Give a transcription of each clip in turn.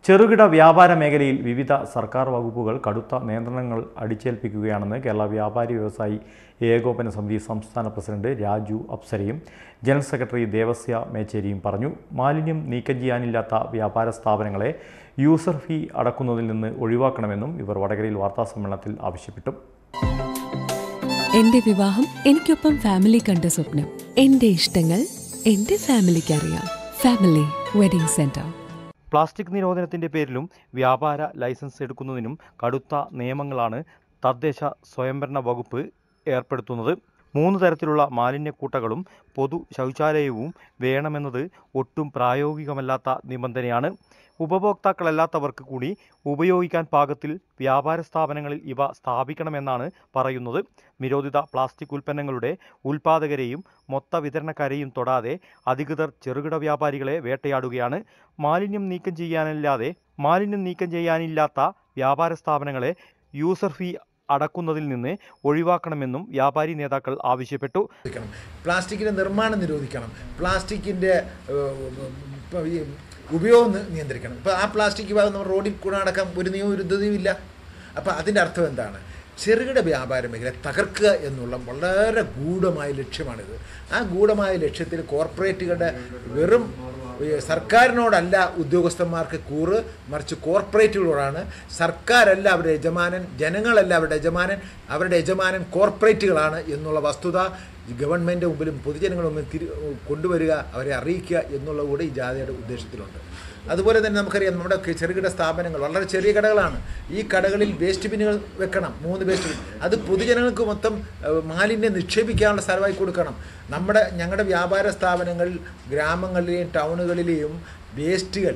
ചെറുകിട വ്യാപാര മേഖലയിൽ വിവിധ സർക്കാർ വകുപ്പുകൾ കടുത്ത നിയന്ത്രണങ്ങൾ അടിച്ചേൽപ്പിക്കുകയാണെന്ന് കേരള വ്യാപാരി വ്യവസായി ഏകോപന സമിതി സംസ്ഥാന പ്രസിഡന്റ് രാജു അപ്സരയും ജനറൽ സെക്രട്ടറി ദേവസ്യ മേച്ചേരിയും പറഞ്ഞു. മാലിന്യം നീക്കം ചെയ്യാനില്ലാത്ത വ്യാപാര സ്ഥാപനങ്ങളെ യൂസർ ഫീ അടക്കുന്നതിൽ നിന്ന് ഒഴിവാക്കണമെന്നും ഇവർ വടകരയിൽ വാർത്താസമ്മേളനത്തിൽ ആവശ്യപ്പെട്ടു. എന്റെ വിവാഹം എനിക്കൊപ്പം ഫാമിലി കണ്ട സ്വപ്നം. എന്റെ ഇഷ്ടങ്ങൾ എന്റെ ഫാമിലിക്ക് അറിയാം. Family wedding centre. പ്ലാസ്റ്റിക് നിരോധനത്തിന്റെ പേരിലും വ്യാപാര ലൈസൻസ് എടുക്കുന്നതിനും കടുത്ത നിയമങ്ങളാണ് തദ്ദേശ സ്വയംഭരണ വകുപ്പ് ഏർപ്പെടുത്തുന്നത്. 3 തരത്തിലുള്ള മാലിന്യക്കൂട്ടകളും പൊതു ശൗചാലയവും വേണമെന്നത് ഒട്ടും പ്രായോഗികമല്ലാത്ത നിബന്ധനയാണ്. ഉപഭോക്താക്കളല്ലാത്തവർക്ക് കൂടി ഉപയോഗിക്കാൻ പാകത്തിൽ വ്യാപാര സ്ഥാപനങ്ങളിൽ ഇവ സ്ഥാപിക്കണമെന്നാണ് പറയുന്നത്. നിരോധിത പ്ലാസ്റ്റിക് ഉൽപ്പന്നങ്ങളുടെ ഉൽപ്പാദകരെയും മൊത്ത വിതരണക്കാരെയും തൊടാതെ അധികൃതർ ചെറുകിട വ്യാപാരികളെ വേട്ടയാടുകയാണ്. മാലിന്യം നീക്കം ചെയ്യാനില്ലാത്ത വ്യാപാര സ്ഥാപനങ്ങളെ യൂസർ ഫീ അടക്കുന്നതിൽ നിന്ന് ഒഴിവാക്കണമെന്നും വ്യാപാരി നേതാക്കൾ ആവശ്യപ്പെട്ടു. പ്ലാസ്റ്റിക്കിന്റെ നിർമ്മാണം നിരോധിക്കണം, പ്ലാസ്റ്റിക്കിന്റെ ഉപയോഗം നിയന്ത്രിക്കണം. ഇപ്പോൾ ആ പ്ലാസ്റ്റിക് ഭാഗം നമ്മൾ റോഡിൽ കൂടെ നടക്കാൻ ഒരു നിയമവിരുദ്ധതയും ഇല്ല. അപ്പോൾ അതിൻ്റെ അർത്ഥം എന്താണ്? ചെറുകിട വ്യാപാര മേഖല തകർക്കുക എന്നുള്ള വളരെ ഗൂഢമായ ലക്ഷ്യമാണിത്. ആ ഗൂഢമായ ലക്ഷ്യത്തിൽ കോർപ്പറേറ്റുകളുടെ വെറും സർക്കാരിനോടല്ല ഉദ്യോഗസ്ഥന്മാർക്ക് കൂറ്, മറിച്ച് കോർപ്പറേറ്റുകളോടാണ്. സർക്കാരല്ല അവരുടെ യജമാനൻ, ജനങ്ങളല്ല അവരുടെ യജമാനൻ കോർപ്പറേറ്റുകളാണ് എന്നുള്ള വസ്തുത ഗവൺമെൻറ് മുമ്പിലും പൊതുജനങ്ങളുടെ മുമ്പിൽ കൊണ്ടുവരിക, അവരെ അറിയിക്കുക എന്നുള്ളത് കൂടെ ഈ ജാഥയുടെ ഉദ്ദേശത്തിലുണ്ട്. അതുപോലെ തന്നെ നമുക്കറിയാം, നമ്മുടെ ചെറുകിട സ്ഥാപനങ്ങൾ വളരെ ചെറിയ കടകളാണ്. ഈ കടകളിൽ വേസ്റ്റ് ബിന്നുകൾ വെക്കണം, 3 വേസ്റ്റ് ബിൻ. അത് പൊതുജനങ്ങൾക്ക് മൊത്തം മാലിന്യം നിക്ഷേപിക്കാനുള്ള സ്ഥലമായി കൊടുക്കണം. ഞങ്ങളുടെ വ്യാപാര സ്ഥാപനങ്ങൾ ഗ്രാമങ്ങളിലെയും ടൗണുകളിലെയും വേസ്റ്റുകൾ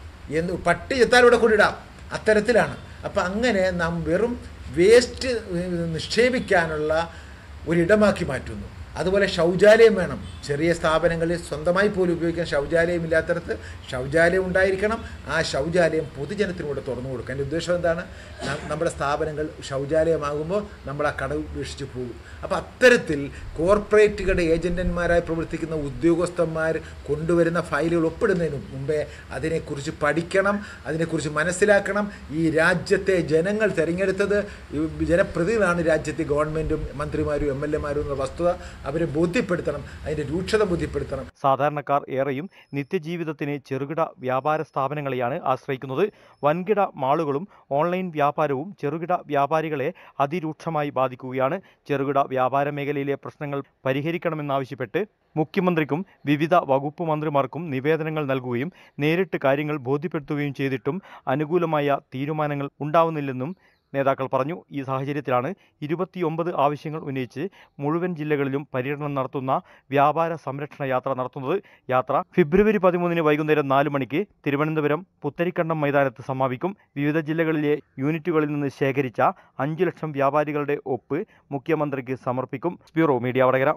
പട്ടി ചെത്താലൂടെ കൊണ്ടിടാം, അത്തരത്തിലാണ്. അപ്പം അങ്ങനെ നാം വെറും വേസ്റ്റ് നിക്ഷേപിക്കാനുള്ള ഒരിടമാക്കി മാറ്റുന്നു. അതുപോലെ ശൗചാലയം വേണം. ചെറിയ സ്ഥാപനങ്ങളിൽ സ്വന്തമായി പോലും ഉപയോഗിക്കാൻ ശൗചാലയം ഇല്ലാത്തടത്ത് ശൗചാലയം ഉണ്ടായിരിക്കണം. ആ ശൗചാലയം പൊതുജനത്തിനൂടെ തുറന്നു കൊടുക്കുക. എൻ്റെ ഉദ്ദേശം എന്താണ്? നമ്മുടെ സ്ഥാപനങ്ങൾ ശൗചാലയമാകുമ്പോൾ നമ്മൾ ആ കട ഉപേക്ഷിച്ച് പോകും. അപ്പോൾ അത്തരത്തിൽ കോർപ്പറേറ്റുകളുടെ ഏജന്റന്മാരായി പ്രവർത്തിക്കുന്ന ഉദ്യോഗസ്ഥന്മാർ കൊണ്ടുവരുന്ന ഫയലുകൾ ഒപ്പിടുന്നതിന് മുമ്പേ അതിനെക്കുറിച്ച് പഠിക്കണം, അതിനെക്കുറിച്ച് മനസ്സിലാക്കണം. ഈ രാജ്യത്തെ ജനങ്ങൾ തിരഞ്ഞെടുത്തത് ജനപ്രതിനിധികളാണ്. രാജ്യത്തെ ഗവൺമെൻറ്റും മന്ത്രിമാരും MLA-മാരും എന്നുള്ള വസ്തുത അവരെ ബോധ്യപ്പെടുത്തണം, അതിൻ്റെ രൂക്ഷത ബോധ്യപ്പെടുത്തണം. സാധാരണക്കാർ ഏറെയും നിത്യജീവിതത്തിന് ചെറുകിട വ്യാപാര സ്ഥാപനങ്ങളെയാണ് ആശ്രയിക്കുന്നത്. വൻകിട മാളുകളും ഓൺലൈൻ വ്യാപാരവും ചെറുകിട വ്യാപാരികളെ അതിരൂക്ഷമായി ബാധിക്കുകയാണ്. ചെറുകിട വ്യാപാര മേഖലയിലെ പ്രശ്നങ്ങൾ പരിഹരിക്കണമെന്നാവശ്യപ്പെട്ട് മുഖ്യമന്ത്രിക്കും വിവിധ വകുപ്പ് മന്ത്രിമാർക്കും നിവേദനങ്ങൾ നൽകുകയും നേരിട്ട് കാര്യങ്ങൾ ബോധ്യപ്പെടുത്തുകയും ചെയ്തിട്ടും അനുകൂലമായ തീരുമാനങ്ങൾ ഉണ്ടാവുന്നില്ലെന്നും നേതാക്കൾ പറഞ്ഞു. ഈ സാഹചര്യത്തിലാണ് 29 ആവശ്യങ്ങൾ ഉന്നയിച്ച് മുഴുവൻ ജില്ലകളിലും പര്യടനം നടത്തുന്ന വ്യാപാര സംരക്ഷണ യാത്ര നടത്തുന്നത്. യാത്ര ഫെബ്രുവരി 13 വൈകുന്നേരം 4 മണിക്ക് തിരുവനന്തപുരം പുത്തരിക്കണ്ടം മൈതാനത്ത് സമാപിക്കും. വിവിധ ജില്ലകളിലെ യൂണിറ്റുകളിൽ നിന്ന് ശേഖരിച്ച 5 ലക്ഷം വ്യാപാരികളുടെ ഒപ്പ് മുഖ്യമന്ത്രിക്ക് സമർപ്പിക്കും. Bureau media Vadakara.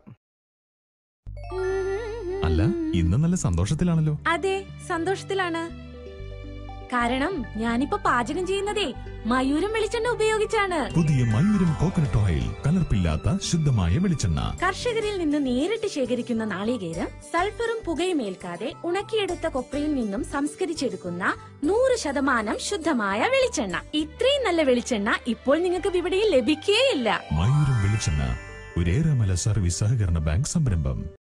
അല്ല, ഇന്ന് നല്ല സന്തോഷത്തിലാണല്ലോ. അതെ, സന്തോഷത്തിലാണ്. കാരണം ഞാനിപ്പോ പാചകം ചെയ്യുന്നതേ മയൂരം വെളിച്ചെണ്ണ ഉപയോഗിച്ചാണ്. പുതിയ മയൂരം കോക്കനട്ട് ഓയിൽ, കലർപ്പില്ലാത്ത ശുദ്ധമായ വെളിച്ചെണ്ണ. കർഷകരിൽ നിന്ന് നേരിട്ട് ശേഖരിക്കുന്ന നാളികേരം സൾഫറും പുകയും ഏൽക്കാതെ ഉണക്കിയെടുത്ത കൊപ്രയിൽ നിന്നും സംസ്കരിച്ചെടുക്കുന്ന 100% ശുദ്ധമായ വെളിച്ചെണ്ണ. ഇത്രയും നല്ല വെളിച്ചെണ്ണ ഇപ്പോൾ നിങ്ങൾക്ക് വിപണിയിൽ ലഭിക്കുകയില്ല. മയൂരം വെളിച്ചെണ്ണ, ഒരു ഏറെമല സർവീസ് സഹകരണ ബാങ്ക് സംരംഭം.